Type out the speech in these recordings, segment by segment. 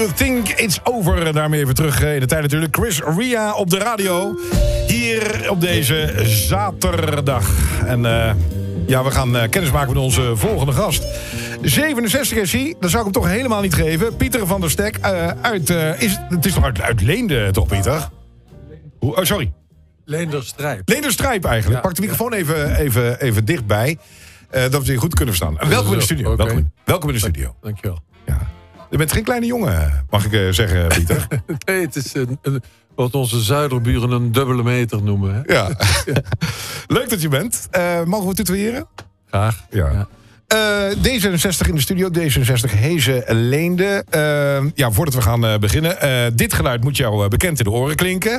You Think It's Over. Daarmee even terug in de tijd natuurlijk. Chris Ria op de radio. Hier op deze zaterdag. En we gaan kennis maken met onze volgende gast. 67 is hij. Dat zou ik hem toch helemaal niet geven. Pieter van der Stek het is toch uit Leende, toch, Pieter? Sorry. Leenderstrijp. Leenderstrijp eigenlijk. Pak de microfoon even dichtbij. Dat we het weer goed kunnen verstaan. Welkom in de studio. Okay. Welkom in de studio. Dankjewel. Ja. Je bent geen kleine jongen, mag ik zeggen, Pieter. Nee, het is wat onze zuiderburen een dubbele meter noemen. Hè? Ja. Leuk dat je bent. Mogen we tutoyeren? Graag. Ja. D66 in de studio, D66 Heeze Leende. Voordat we gaan beginnen. Dit geluid moet jou bekend in de oren klinken.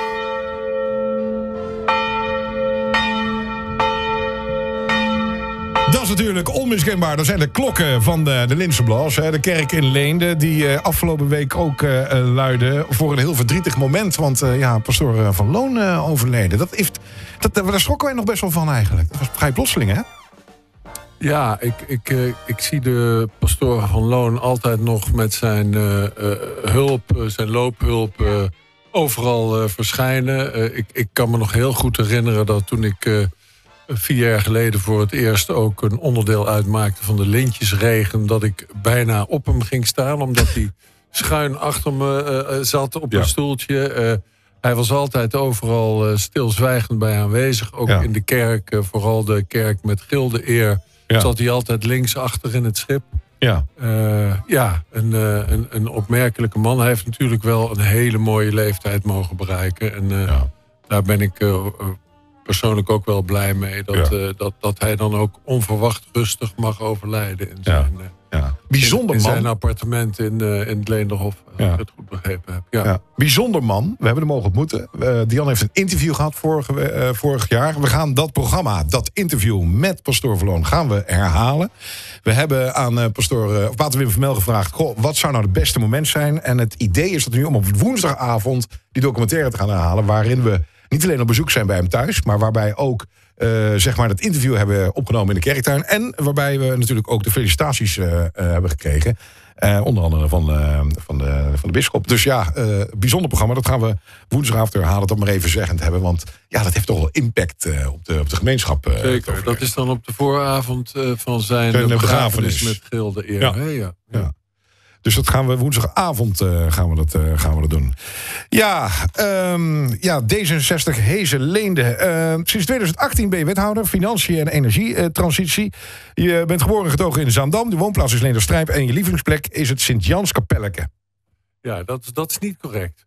Dat is natuurlijk onmiskenbaar. Dat zijn de klokken van de Lindseblas. De kerk in Leende. Die afgelopen week ook luidde voor een heel verdrietig moment. Want pastoor Van Loon overleden. Daar schrokken wij nog best wel van eigenlijk. Dat was vrij plotseling, hè? Ja, ik zie de pastoor Van Loon altijd nog met zijn hulp, zijn loophulp, overal verschijnen. Ik kan me nog heel goed herinneren dat toen ik 4 jaar geleden voor het eerst ook een onderdeel uitmaakte van de lintjesregen, dat ik bijna op hem ging staan, omdat hij schuin achter me zat op een stoeltje. Hij was altijd overal stilzwijgend bij aanwezig, ook in de kerk, vooral de kerk met gilde eer. Zat hij altijd linksachter in het schip. Ja. Een opmerkelijke man. Hij heeft natuurlijk wel een hele mooie leeftijd mogen bereiken. En daar ben ik persoonlijk ook wel blij mee. Dat hij dan ook onverwacht rustig mag overlijden in zijn appartement in het Leenderhof. Als ik het goed begrepen heb. Ja. Bijzonder man. We hebben hem mogen ontmoeten. Dian heeft een interview gehad vorig jaar. We gaan dat programma, dat interview met pastoor Van Loon, gaan we herhalen. We hebben aan pater Wim Vermel gevraagd, wat zou nou het beste moment zijn? En het idee is dat we nu om op woensdagavond die documentaire te gaan herhalen, waarin we niet alleen op bezoek zijn bij hem thuis, maar waarbij ook dat interview hebben opgenomen in de kerktuin. En waarbij we natuurlijk ook de felicitaties hebben gekregen. Onder andere van de bisschop. Dus bijzonder programma. Dat gaan we woensdagavond herhalen. Dat maar even zeggend hebben. Want dat heeft toch wel impact op de gemeenschap. Zeker. Dat is dan op de vooravond van zijn begrafenis met gilde eer. Ja. Dus dat gaan we woensdagavond gaan we dat doen. D66 Heeze Leende. Sinds 2018 ben je wethouder Financiën en Energietransitie. Je bent geboren en getogen in Zaandam. De woonplaats is Leenderstrijp. En je lievelingsplek is het Sint-Janskapelleke. Ja, dat is niet correct.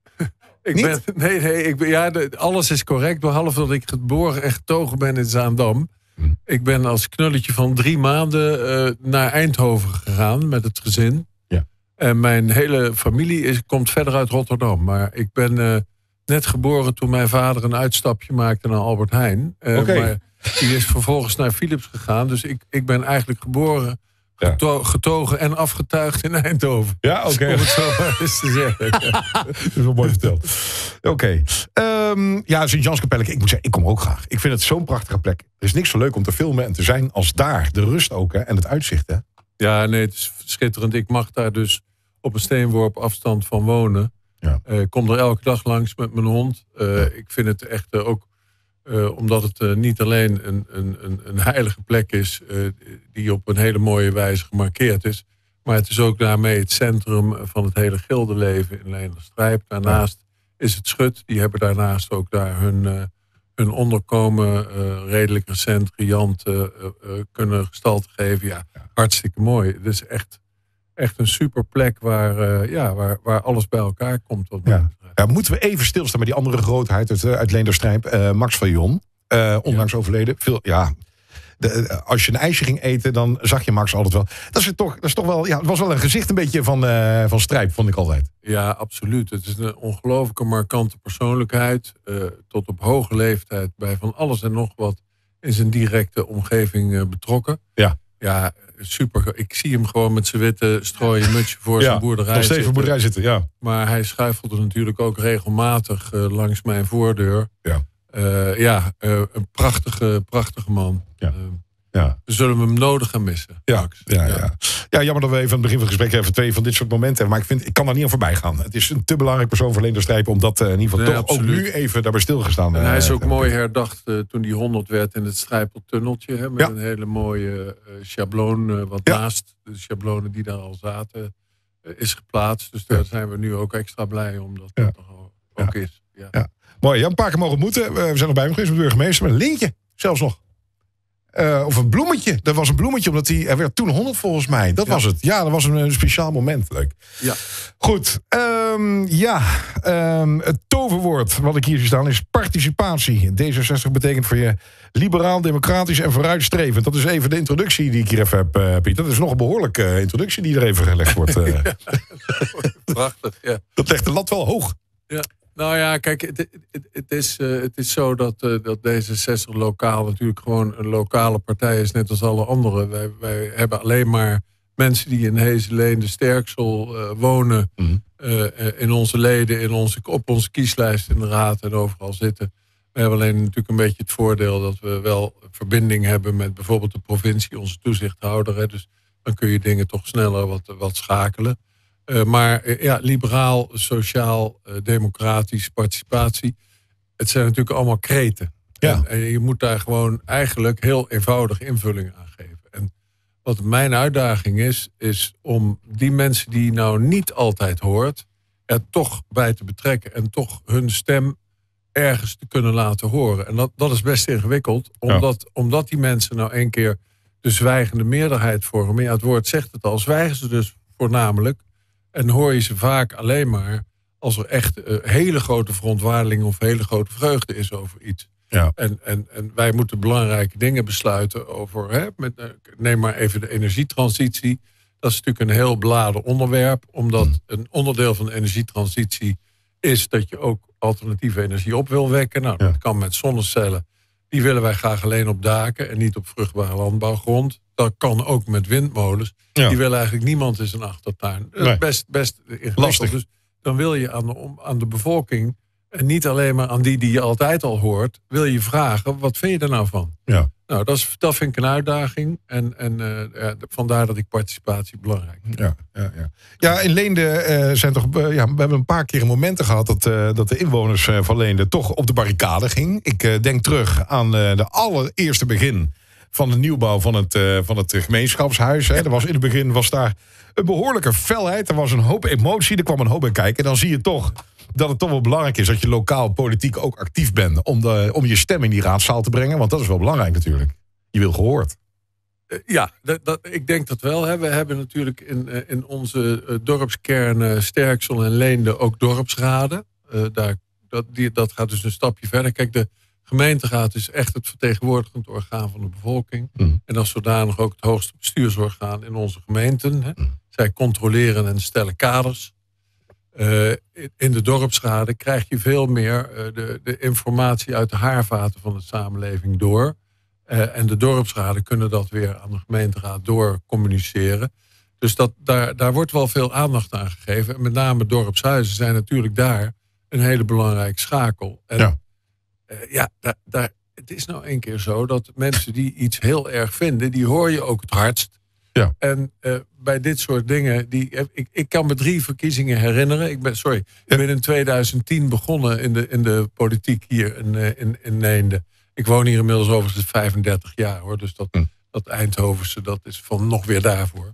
Niet? Alles is correct, behalve dat ik geboren en getogen ben in Zaandam. Ik ben als knulletje van 3 maanden naar Eindhoven gegaan met het gezin. En mijn hele familie komt verder uit Rotterdam. Maar ik ben net geboren toen mijn vader een uitstapje maakte naar Albert Heijn. Maar die is vervolgens naar Philips gegaan. Dus ik ben eigenlijk geboren, getogen en afgetuigd in Eindhoven. Ja, oké. Om het zo maar eens te zeggen. Dat is wel mooi verteld. Oké. Sint-Janskapelleke, ik moet zeggen, ik kom ook graag. Ik vind het zo'n prachtige plek. Er is niks zo leuk om te filmen en te zijn als daar. De rust ook, hè? En het uitzicht, hè? Ja, nee, het is schitterend. Ik mag daar dus op een steenworp afstand van wonen. Ik kom er elke dag langs met mijn hond. Ik vind het echt ook, omdat het niet alleen een heilige plek is, die op een hele mooie wijze gemarkeerd is, maar het is ook daarmee het centrum van het hele gildeleven in Leenderstrijp. Daarnaast is het Schut. Die hebben daarnaast ook daar hun onderkomen redelijk recent, riant kunnen gestalte geven. Ja, hartstikke mooi. Het is echt een super plek waar alles bij elkaar komt. Moeten we even stilstaan bij die andere grootheid uit Leenderstrijp. Max van Jon, onlangs overleden. Als je een ijsje ging eten, dan zag je Max altijd wel. Dat is toch wel, het was wel een gezicht een beetje van Strijp, vond ik altijd. Ja, absoluut. Het is een ongelooflijke markante persoonlijkheid. Tot op hoge leeftijd bij van alles en nog wat in zijn directe omgeving betrokken. Ja, super. Ik zie hem gewoon met zijn witte strooien mutsje voor zijn boerderij nog steeds boerderij zitten, Maar hij schuifelde natuurlijk ook regelmatig langs mijn voordeur. Een prachtige man. We zullen hem nodig gaan missen. Ja, jammer dat we even aan het begin van het gesprek even 2 van dit soort momenten hebben. Maar ik kan daar niet aan voorbij gaan. Het is een te belangrijk persoon voor Leendert Strijpen om dat in ieder geval toch absoluut. Ook nu even daarbij stilgestaan. En hij is ook mooi herdacht toen hij 100 werd in het Strijpeltunneltje. Hè, met een hele mooie schabloon wat naast de schablonen die daar al zaten is geplaatst. Dus daar zijn we nu ook extra blij om dat dat ook is. Ja. Mooi, Jan Paken mogen ontmoeten. We zijn nog bij hem geweest met de burgemeester. Met een lintje, zelfs nog. Of een bloemetje. Dat was een bloemetje, omdat hij werd toen 100 volgens mij. Dat was het. Ja, dat was een speciaal moment. Leuk. Ja. Goed. Het toverwoord wat ik hier zie staan is participatie. D66 betekent voor je liberaal, democratisch en vooruitstrevend. Dat is even de introductie die ik hier even heb, Piet. Dat is nog een behoorlijke introductie die er even gelegd wordt. Prachtig, ja. Dat legt de lat wel hoog. Ja. Nou ja, kijk, het is zo dat D66 lokaal natuurlijk gewoon een lokale partij is, net als alle anderen. Wij hebben alleen maar mensen die in Heeseleen, de Sterksel wonen, in onze leden, op onze kieslijst in de raad en overal zitten. We hebben alleen natuurlijk een beetje het voordeel dat we wel verbinding hebben met bijvoorbeeld de provincie, onze toezichthouder. Hè, dus dan kun je dingen toch sneller wat schakelen. Maar liberaal, sociaal, democratisch, participatie. Het zijn natuurlijk allemaal kreten. Ja. En je moet daar gewoon eigenlijk heel eenvoudig invulling aan geven. En wat mijn uitdaging is om die mensen die je nou niet altijd hoort, er toch bij te betrekken en toch hun stem ergens te kunnen laten horen. En dat is best ingewikkeld, omdat die mensen nou een keer de zwijgende meerderheid vormen. Ja, het woord zegt het al, zwijgen ze dus voornamelijk. En hoor je ze vaak alleen maar als er echt hele grote verontwaardeling of hele grote vreugde is over iets. Ja. En wij moeten belangrijke dingen besluiten over. Neem maar even de energietransitie. Dat is natuurlijk een heel beladen onderwerp. Omdat een onderdeel van de energietransitie is dat je ook alternatieve energie op wil wekken. Nou, dat kan met zonnecellen. Die willen wij graag alleen op daken en niet op vruchtbare landbouwgrond. Dat kan ook met windmolens. Ja. Die wil eigenlijk niemand in zijn achtertuin. Nee. Best ingewikkeld. Lastig. Dus dan wil je aan de bevolking, en niet alleen maar aan die je altijd al hoort, wil je vragen, wat vind je er nou van? Ja. Nou, dat vind ik een uitdaging. Vandaar dat ik participatie belangrijk vind. Ja, in Leende zijn toch. We hebben een paar keer momenten gehad dat de inwoners van Leende toch op de barricade ging. Ik denk terug aan de allereerste begin van de nieuwbouw van het gemeenschapshuis. Hè. In het begin was daar een behoorlijke felheid. Er was een hoop emotie, er kwam een hoop bij kijken. En dan zie je toch dat het toch wel belangrijk is dat je lokaal politiek ook actief bent om je stem in die raadzaal te brengen. Want dat is wel belangrijk natuurlijk. Je wil gehoord. Ik denk dat wel. Hè. We hebben natuurlijk in onze dorpskern Sterksel en Leende ook dorpsraden. Dat gaat dus een stapje verder. Kijk, de gemeenteraad is echt het vertegenwoordigend orgaan van de bevolking. En als zodanig ook het hoogste bestuursorgaan in onze gemeenten. Hè. Zij controleren en stellen kaders. In de dorpsraden krijg je veel meer de informatie uit de haarvaten van de samenleving door. En de dorpsraden kunnen dat weer aan de gemeenteraad doorcommuniceren. Dus daar wordt wel veel aandacht aan gegeven. En met name dorpshuizen zijn natuurlijk daar een hele belangrijke schakel. En het is nou een keer zo dat mensen die iets heel erg vinden, die hoor je ook het hardst. Ja. En bij dit soort dingen, ik kan me 3 verkiezingen herinneren. Ik ben in 2010 begonnen in de politiek hier in Leende. Ik woon hier inmiddels overigens 35 jaar hoor. Dus dat Eindhovense, dat is van nog weer daarvoor.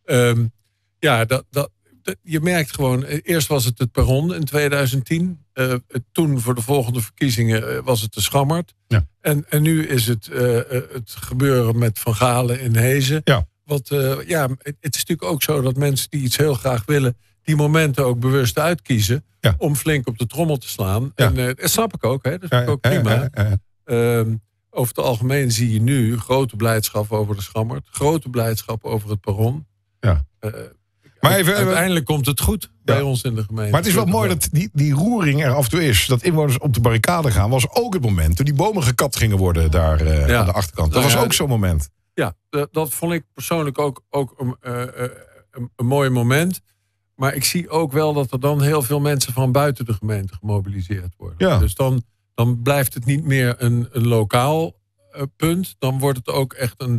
Je merkt gewoon, eerst was het perron in 2010. Toen voor de volgende verkiezingen was het de Schammert. Ja. En nu is het gebeuren met Van Galen in Hezen. Ja. Het is natuurlijk ook zo dat mensen die iets heel graag willen, die momenten ook bewust uitkiezen om flink op de trommel te slaan. Ja. En dat snap ik ook, hè? Dat vind ik ook prima. Over het algemeen zie je nu grote blijdschap over de Schammert, grote blijdschap over het perron. Ja. Maar uiteindelijk komt het goed bij ons in de gemeente. Maar het is wel mooi dat die roering er af en toe is. Dat inwoners op de barricade gaan, was ook het moment toen die bomen gekapt gingen worden daar aan de achterkant. Dat was ook zo'n moment. Ja, dat vond ik persoonlijk ook een mooi moment. Maar ik zie ook wel dat er dan heel veel mensen van buiten de gemeente gemobiliseerd worden. Ja. Dus dan blijft het niet meer een lokaal punt. Dan wordt het ook echt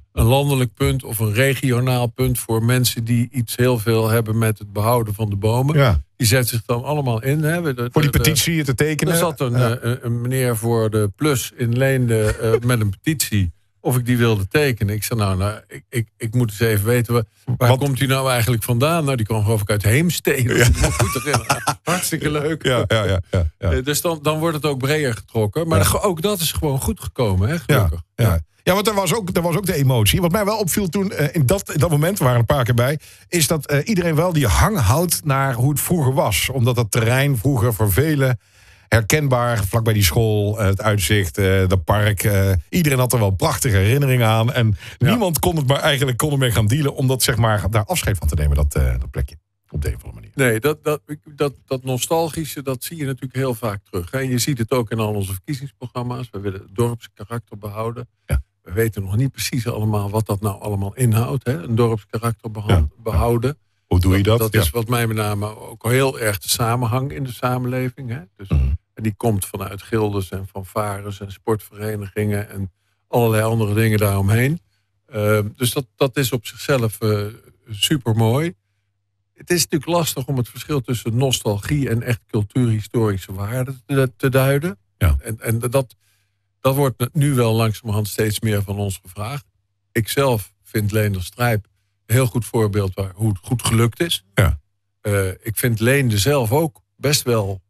een landelijk punt of een regionaal punt voor mensen die iets heel veel hebben met het behouden van de bomen. Ja. Die zetten zich dan allemaal in. Hè. Voor die petitie te tekenen. Er zat een meneer voor de Plus in Leende met een petitie. Of ik die wilde tekenen. Ik zei, ik moet eens even weten, waar komt hij nou eigenlijk vandaan? Nou, die kwam geloof ik uit Heemstede. Ja. Hartstikke leuk. Ja. Dus dan wordt het ook breder getrokken. Maar ook dat is gewoon goed gekomen, hè, gelukkig. Ja, want er was ook de emotie. Wat mij wel opviel toen, in dat moment, we waren een paar keer bij, is dat iedereen wel die hang houdt naar hoe het vroeger was. Omdat dat terrein vroeger voor velen herkenbaar, vlakbij die school, het uitzicht, dat park. Iedereen had er wel prachtige herinneringen aan. En niemand kon er mee gaan dealen om dat, zeg maar, daar afscheid van te nemen, dat plekje. Op de een of andere manier. Nee, dat nostalgische, dat zie je natuurlijk heel vaak terug. En je ziet het ook in al onze verkiezingsprogramma's. We willen het dorpskarakter behouden. Ja. We weten nog niet precies allemaal wat dat nou allemaal inhoudt. Hè? Een dorpskarakter behouden. Hoe doe je dat? Dat is wat mij met name ook heel erg de samenhang in de samenleving. Hè? Dus, en die komt vanuit gildes en fanfares en sportverenigingen en allerlei andere dingen daaromheen. Dus dat is op zichzelf super mooi. Het is natuurlijk lastig om het verschil tussen nostalgie en echt cultuurhistorische waarden te duiden. Ja. En dat wordt nu wel langzamerhand steeds meer van ons gevraagd. Ik zelf vind Leender-Strijp een heel goed voorbeeld hoe het goed gelukt is. Ja. Ik vind Leende zelf ook best wel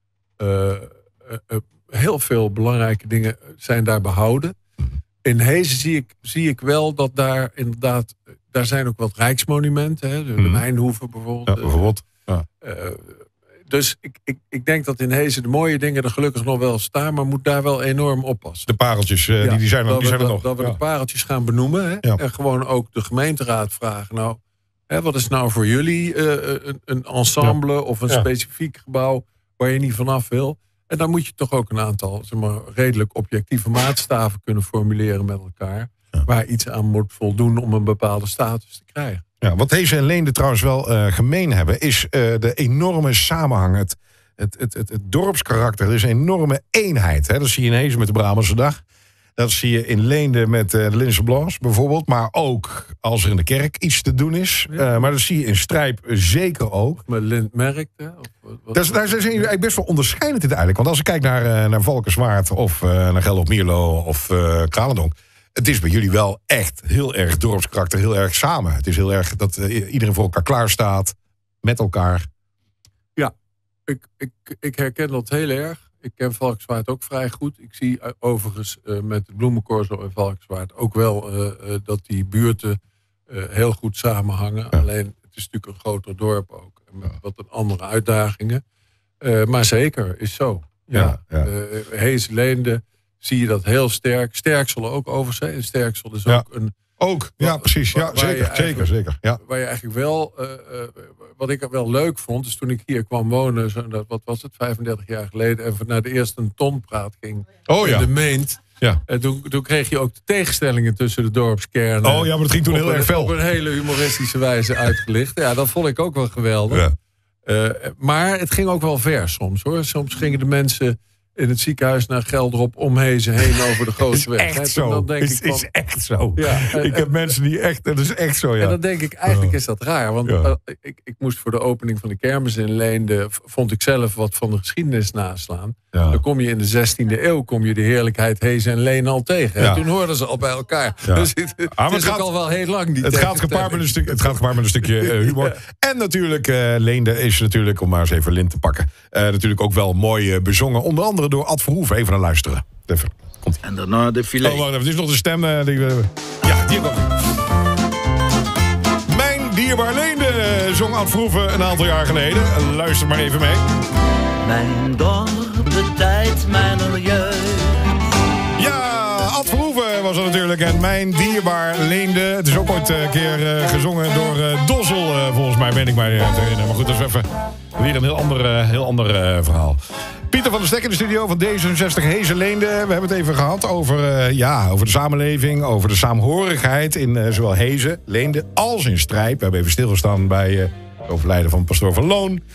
heel veel belangrijke dingen zijn daar behouden. In Hezen zie ik wel dat daar inderdaad, daar zijn ook wat rijksmonumenten. Hè, de Mijnhoeven bijvoorbeeld. Ja, bijvoorbeeld. Ja. Dus ik denk dat in Hezen de mooie dingen er gelukkig nog wel staan, maar moet daar wel enorm oppassen. De pareltjes, die zijn er nog. Dat we de pareltjes gaan benoemen. Hè, en gewoon ook de gemeenteraad vragen. Nou, hè, wat is nou voor jullie een ensemble of een specifiek gebouw waar je niet vanaf wil? En dan moet je toch ook een aantal, zeg maar, redelijk objectieve maatstaven kunnen formuleren met elkaar. Ja. Waar iets aan moet voldoen om een bepaalde status te krijgen. Ja, wat Hezen en Leende trouwens wel gemeen hebben, is de enorme samenhang. Het dorpskarakter. Er is een enorme eenheid. Hè? Dat zie je in Hezen met de Brabantse Dag. Dat zie je in Leende met de Linse Blanche bijvoorbeeld. Maar ook als er in de kerk iets te doen is. Ja. Maar dat zie je in Strijp zeker ook. Met Lintmerk. Daar zijn ze eigenlijk best wel onderscheidend in eigenlijk. Want als ik kijk naar Valkenswaard of naar Gelderop Mierlo of Kralendonk. Het is bij jullie wel echt heel erg dorpskarakter, heel erg samen. Het is heel erg dat iedereen voor elkaar klaar staat, met elkaar. Ja, ik herken dat heel erg. Ik ken Valkenswaard ook vrij goed. Ik zie overigens met het Bloemencorso en Valkenswaard ook wel dat die buurten heel goed samenhangen. Ja. Alleen, het is natuurlijk een groter dorp ook. Met wat andere uitdagingen. Maar zeker, is zo. Ja. Hezen, Leende, zie je dat heel sterk. Sterksel ook overigens. En Sterksel is ook een... Ook, ja, precies. Ja, zeker. Ja. Waar je eigenlijk wel... wat ik wel leuk vond, is toen ik hier kwam wonen, wat was het, 35 jaar geleden, en naar de eerste tonpraat ging in de Meent. Ja. En toen kreeg je ook de tegenstellingen tussen de dorpskernen. Oh ja, maar dat ging toen heel erg fel. Op een hele humoristische wijze uitgelicht. Ja, dat vond ik ook wel geweldig. Ja. Maar het ging ook wel ver soms, hoor. Soms gingen de mensen in het ziekenhuis naar Gelderop om Hezen heen over de Goosweg. Is echt zo. Dan denk is echt zo. Ja, ik heb mensen die echt... Dat is echt zo, ja. En dan denk ik, eigenlijk is dat raar. Want ik moest voor de opening van de kermis in Leende, vond ik zelf wat van de geschiedenis naslaan. Ja. Dan kom je in de 16e eeuw, de heerlijkheid Hezen en Leende al tegen. Ja. En toen hoorden ze al bij elkaar. Ja. Dus het is ook al wel heel lang. Het gaat gepaard met een stukje humor. Ja. En natuurlijk, Leende is natuurlijk, om maar eens even lint te pakken, natuurlijk ook wel mooi bezongen. Onder andere door Ad Verhoeven. Even naar luisteren. Even. Komt-ie. En daarna de filet. Oh, wacht even. Het is nog de stem. Ja, die komt. Mijn dierbaar Leende zong Ad Verhoeven een aantal jaar geleden. Luister maar even mee. Mijn dorp, de tijd mijner jeugd. Ja, Ad Verhoeven was er natuurlijk. En Mijn dierbaar Leende. Het is ook ooit een keer gezongen door Dossel, volgens mij, ben ik mij te herinneren. Maar goed, dat is even weer een heel ander verhaal. Pieter van der Stek in de studio van D66 Hezen Leende. We hebben het even gehad over de samenleving, over de saamhorigheid in zowel Hezen, Leende als in Strijp. We hebben even stilgestaan bij het overlijden van pastoor van Loon.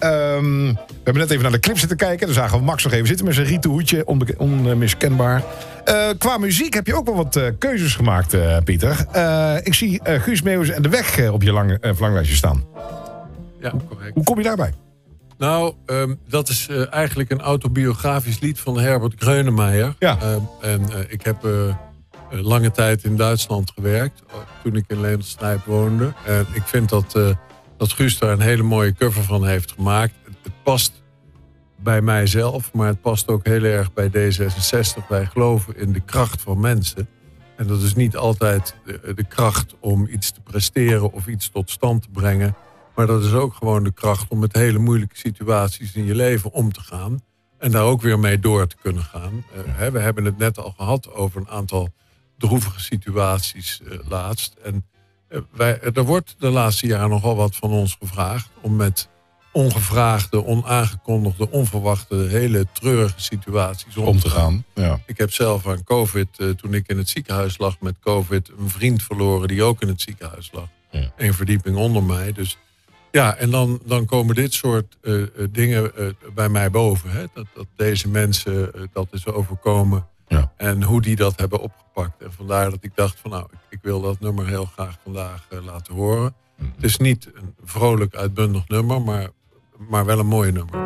We hebben net even naar de clip zitten kijken. Daar zagen we Max nog even zitten met zijn rieten hoedje. Onmiskenbaar. Qua muziek heb je ook wel wat keuzes gemaakt, Pieter. Ik zie Guus Meeuwis en De Weg op je verlanglijstje staan. Ja, correct. Hoe kom je daarbij? Nou, dat is eigenlijk een autobiografisch lied van Herbert Grönemeyer. Ja. Ik heb lange tijd in Duitsland gewerkt, toen ik in Leenderstrijp woonde. En ik vind dat Guus daar een hele mooie cover van heeft gemaakt. Het past bij mijzelf, maar het past ook heel erg bij D66. Wij geloven in de kracht van mensen. En dat is niet altijd de kracht om iets te presteren of iets tot stand te brengen. Maar dat is ook gewoon de kracht om met hele moeilijke situaties in je leven om te gaan. En daar ook weer mee door te kunnen gaan. We hebben het net al gehad over een aantal droevige situaties laatst. En er wordt de laatste jaren nogal wat van ons gevraagd om met ongevraagde, onaangekondigde, onverwachte, hele treurige situaties om te gaan. Ja. Ik heb zelf aan COVID, toen ik in het ziekenhuis lag met COVID, een vriend verloren die ook in het ziekenhuis lag. Ja. 1 verdieping onder mij. Dus ja, en dan komen dit soort dingen bij mij boven. Hè? Dat deze mensen dat is overkomen. Ja. En hoe die dat hebben opgepakt. En vandaar dat ik dacht van nou, ik wil dat nummer heel graag vandaag laten horen. Mm-hmm. Het is niet een vrolijk uitbundig nummer, maar wel een mooi nummer.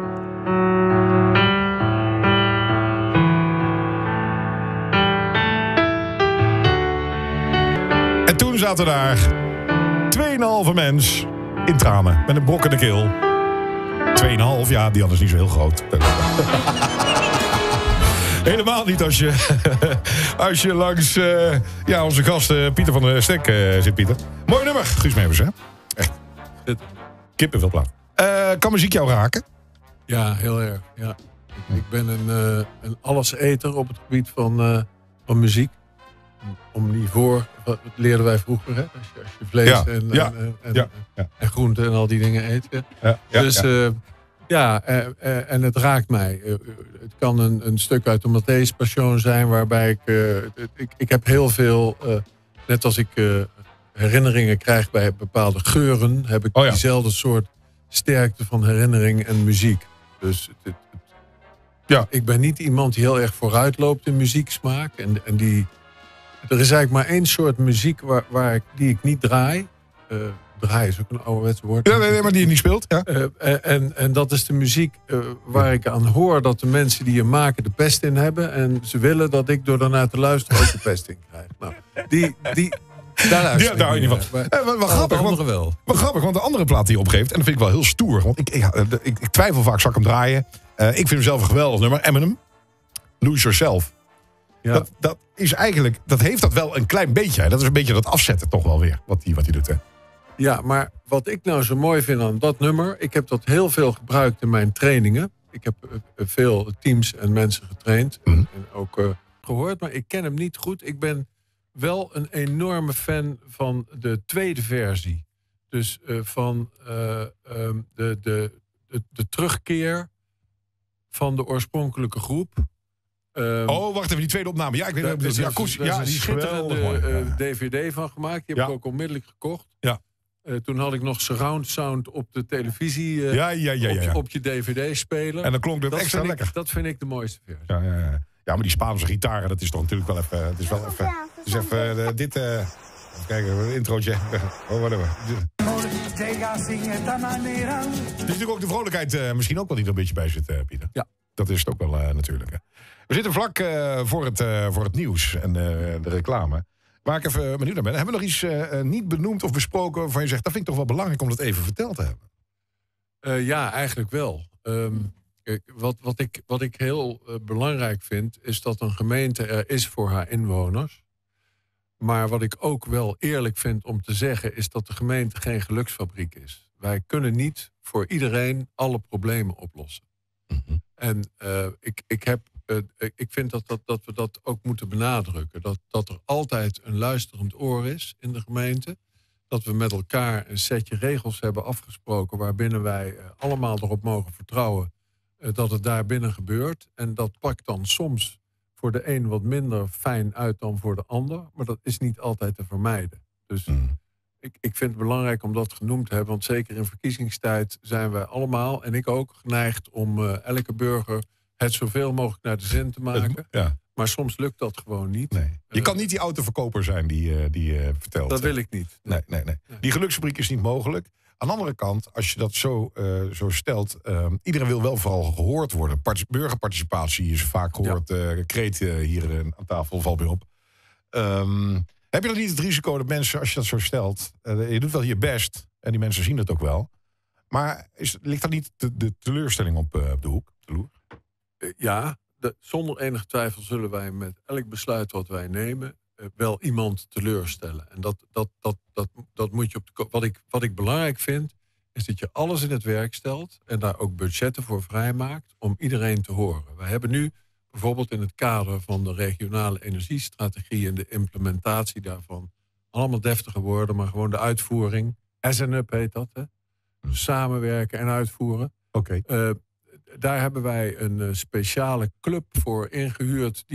En toen zaten daar 2,5 mens in tranen met een brok in de keel. 2,5, ja, die hadden is niet zo heel groot. Helemaal niet als je langs onze gast Pieter van der Stek zit, Pieter. Mooi nummer, Guus Meeuwis, hè? Echt. Kippenvel plaat. Kan muziek jou raken? Ja, heel erg. Ja. Ik ben een alleseter op het gebied van muziek. Omnivoor, dat leerden wij vroeger, hè? Als je vlees en groenten en al die dingen eet. En het raakt mij. Het kan een stuk uit de Matthäus Passion zijn, waarbij ik heb heel veel, net als ik herinneringen krijg bij bepaalde geuren, heb ik diezelfde soort sterkte van herinnering en muziek. Dus ik ben niet iemand die heel erg vooruit loopt in muzieksmaak. Er is eigenlijk maar één soort muziek die ik niet draai. Draai is ook een ouderwets woord. Ja, nee, maar die je niet speelt. Ja. En dat is de muziek waar ik aan hoor dat de mensen die je maken de pest in hebben. En ze willen dat ik door daarnaar te luisteren ook de pest in krijg. Nou, daar luister ik daar hou je niet van. Wat grappig, want de andere plaat die je opgeeft, en dat vind ik wel heel stoer. Want ik twijfel vaak, zal ik hem draaien? Ik vind hem zelf een geweldig nummer. Eminem, Lose Yourself. Ja. Dat is eigenlijk, dat heeft dat wel een klein beetje. Hè? Dat is een beetje dat afzetten toch wel weer, wat hij doet. Hè? Ja, maar wat ik nou zo mooi vind aan dat nummer, ik heb dat heel veel gebruikt in mijn trainingen. Ik heb veel teams en mensen getraind en ook gehoord, maar ik ken hem niet goed. Ik ben wel een enorme fan van de tweede versie. Dus van de terugkeer van de oorspronkelijke groep. Wacht even, die tweede opname. Ja, ik weet het. Ja, die is schitterende DVD van gemaakt. Die heb ik ook onmiddellijk gekocht. Ja. Toen had ik nog surround sound op de televisie. Op je DVD-speler. En dan klonk dat extra lekker. Dat vind ik de mooiste versie. Ja, maar die Spaanse gitaren, dat is toch natuurlijk wel even. Het is wel even. Dus even dit. Even kijken, een introotje. Whatever. Het is natuurlijk ook de vrolijkheid misschien ook wel die er een beetje bij zit, Pieter. Ja. Dat is het ook wel natuurlijk. Hè. We zitten vlak voor het nieuws en de reclame. Waar ik even benieuwd naar ben. Hebben we nog iets niet benoemd of besproken waarvan je zegt, dat vind ik toch wel belangrijk om dat even verteld te hebben? Ja, eigenlijk wel. Wat ik heel belangrijk vind, is dat een gemeente er is voor haar inwoners. Maar wat ik ook wel eerlijk vind om te zeggen, is dat de gemeente geen geluksfabriek is. Wij kunnen niet voor iedereen alle problemen oplossen. Mm-hmm. En ik vind dat we dat ook moeten benadrukken. Dat er altijd een luisterend oor is in de gemeente. Dat we met elkaar een setje regels hebben afgesproken waarbinnen wij allemaal erop mogen vertrouwen dat het daar binnen gebeurt. En dat pakt dan soms voor de een wat minder fijn uit dan voor de ander. Maar dat is niet altijd te vermijden. Dus Ik vind het belangrijk om dat genoemd te hebben. Want zeker in verkiezingstijd zijn wij allemaal, en ik ook, geneigd om elke burger het zoveel mogelijk naar de zin te maken. Ja. Maar soms lukt dat gewoon niet. Nee. Je kan niet die autoverkoper zijn die vertelt. Dat wil ik niet. Nee. Die geluksfabriek is niet mogelijk. Aan de andere kant, als je dat zo stelt, iedereen wil wel vooral gehoord worden. Burgerparticipatie is vaak gehoord. Kreet hier aan tafel valt weer op. Heb je dan niet het risico dat mensen, als je dat zo stelt, je doet wel je best en die mensen zien dat ook wel. Maar ligt daar niet de teleurstelling op de hoek? Op de loer? Ja, zonder enige twijfel zullen wij met elk besluit wat wij nemen wel iemand teleurstellen. En dat moet je wat ik belangrijk vind, is dat je alles in het werk stelt en daar ook budgetten voor vrijmaakt om iedereen te horen. We hebben nu bijvoorbeeld in het kader van de regionale energiestrategie en de implementatie daarvan, allemaal deftige woorden, maar gewoon de uitvoering. SNUP heet dat, hè? Samenwerken en uitvoeren. Oké. Daar hebben wij een speciale club voor ingehuurd.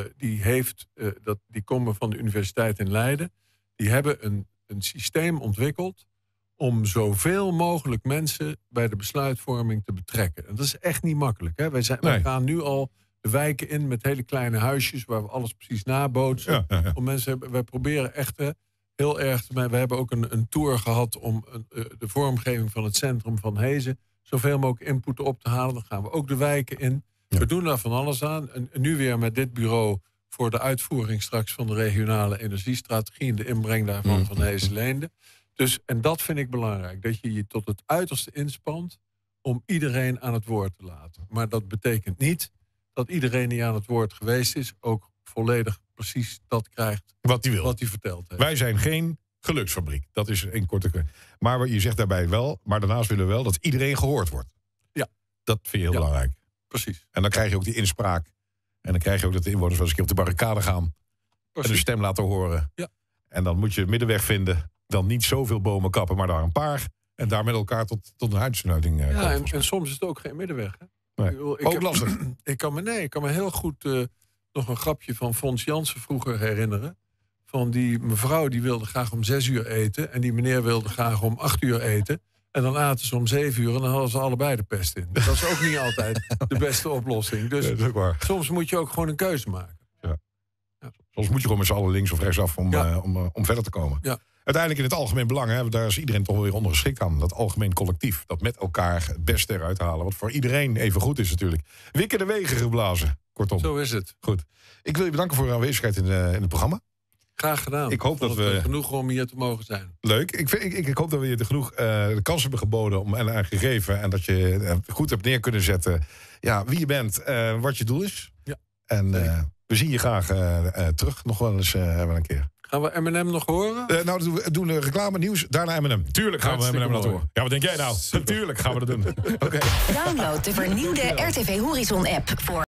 Die komen van de Universiteit in Leiden. Die hebben een systeem ontwikkeld om zoveel mogelijk mensen bij de besluitvorming te betrekken. En dat is echt niet makkelijk. Hè? Wij gaan nu al de wijken in met hele kleine huisjes waar we alles precies nabootsen. Ja. Om mensen, wij proberen echt heel erg. We hebben ook een tour gehad om de vormgeving van het centrum van Hezen zoveel mogelijk input op te halen. Dan gaan we ook de wijken in. Ja. We doen daar van alles aan. En nu weer met dit bureau voor de uitvoering straks van de regionale energiestrategie en de inbreng daarvan van Hezen-Leende. Dus, en dat vind ik belangrijk. Dat je je tot het uiterste inspant om iedereen aan het woord te laten. Maar dat betekent niet dat iedereen die aan het woord geweest is ook volledig precies dat krijgt wat hij wil. Wat hij verteld heeft. Wij zijn geen geluksfabriek. Dat is een korte. Maar je zegt daarbij wel, maar daarnaast willen we wel dat iedereen gehoord wordt. Ja. Dat vind je heel belangrijk. Precies. En dan krijg je ook die inspraak. En dan krijg je ook dat de inwoners wel eens een keer op de barricade gaan. Precies. En de stem laten horen. Ja. En dan moet je een middenweg vinden. Dan niet zoveel bomen kappen, maar daar een paar. En daar met elkaar tot een huidsluiting komen. En soms is het ook geen middenweg. Hè? Nee. Ook lastig. Ik kan me heel goed nog een grapje van Fons Jansen vroeger herinneren. Van die mevrouw die wilde graag om 6 uur eten. En die meneer wilde graag om 8 uur eten. En dan aten ze om 7 uur en dan hadden ze allebei de pest in. Dat is ook niet altijd de beste oplossing. Dus dat is ook waar. Soms moet je ook gewoon een keuze maken. Ja. Soms moet je gewoon met z'n allen links of rechtsaf om verder te komen. Ja. Uiteindelijk in het algemeen belang, hè, daar is iedereen toch wel weer ondergeschikt aan. Dat algemeen collectief, dat met elkaar het beste eruit halen. Wat voor iedereen even goed is natuurlijk. Wikken de wegen geblazen, kortom. Zo is het. Goed. Ik wil je bedanken voor uw aanwezigheid in het programma. Graag gedaan. Ik hoop dat we genoeg om hier te mogen zijn. Leuk. Ik hoop dat we je genoeg de kans hebben geboden en gegeven. En dat je goed hebt neer kunnen zetten wie je bent, wat je doel is. Ja. En we zien je graag terug nog wel eens een keer. Gaan we M&M nog horen? We doen reclame, nieuws, daarna M&M. Tuurlijk gaan we M&M laten horen. Ja, wat denk jij nou? Natuurlijk gaan we dat doen. Okay. Download de vernieuwde RTV Horizon app voor